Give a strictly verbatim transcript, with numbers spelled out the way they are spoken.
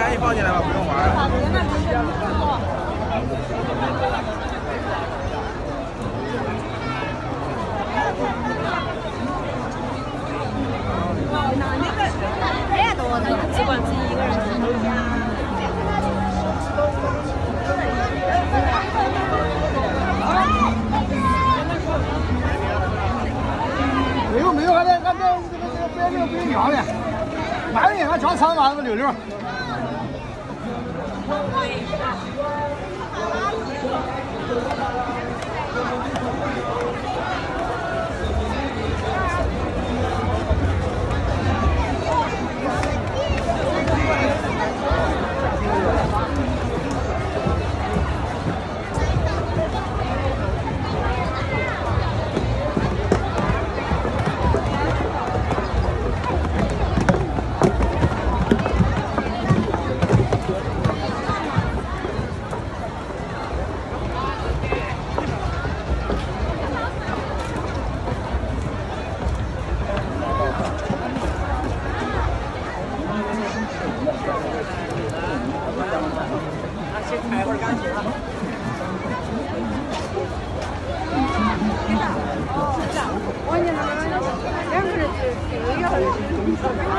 赶紧放进来吧，不用玩。 那那个太多了，只管自己一个人吃。 没有没有，俺这俺这这个这个别这个不一样的，买的俺装三万个六六。 先开会儿干净啊！ 我你那两个人是这个月份。